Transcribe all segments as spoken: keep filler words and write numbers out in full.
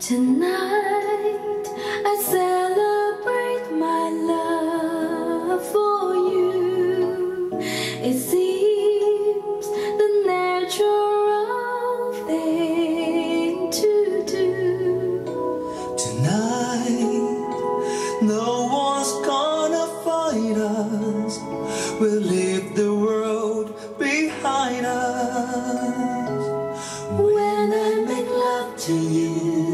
Tonight I celebrate my love for you. It seems the natural thing to do. Tonight no one's gonna fight us. We'll leave the world behind us. When I make love to you,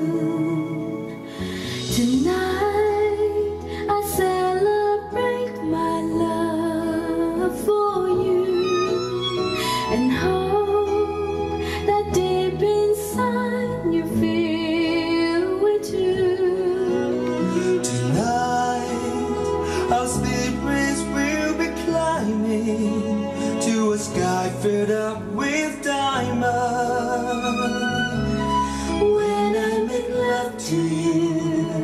tonight I celebrate my love for you and hope that deep inside you feel it too. tonight our spirits will be climbing to a sky filled up with diamonds. When I make love to you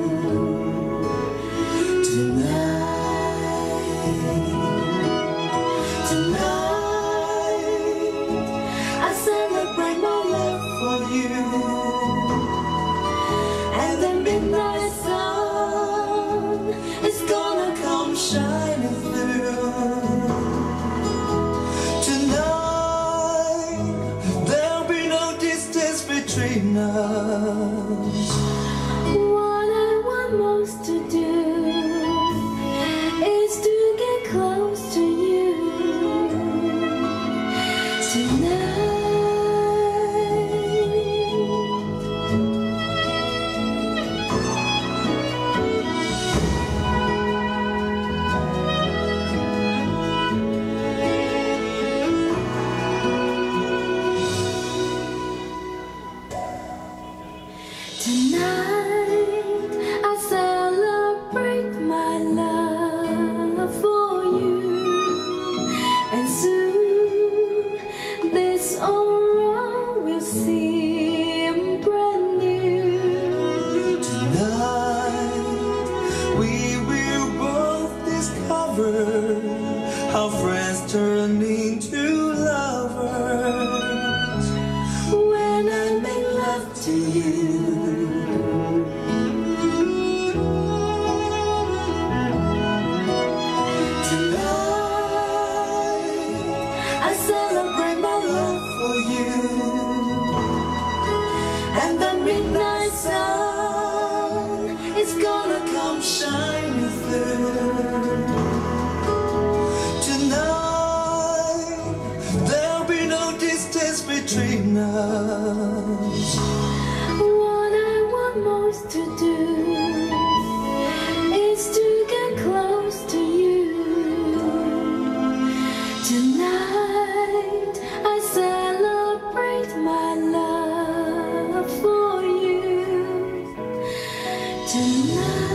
tonight, tonight I celebrate my love for you, and the midnight sun is gonna come shining through. Tonight there'll be no distance between us. What I want most to do is to get close to you tonight. Tonight I celebrate my love for you, and soon this old world will seem brand new. Tonight we will both discover how friends turn into lovers. When I make love to you tonight, I celebrate my love for you, and the midnight sun is gonna come shining through. Tonight there'll be no distance between us. What I want most to do is to get close to you tonight. I celebrate my love for you tonight.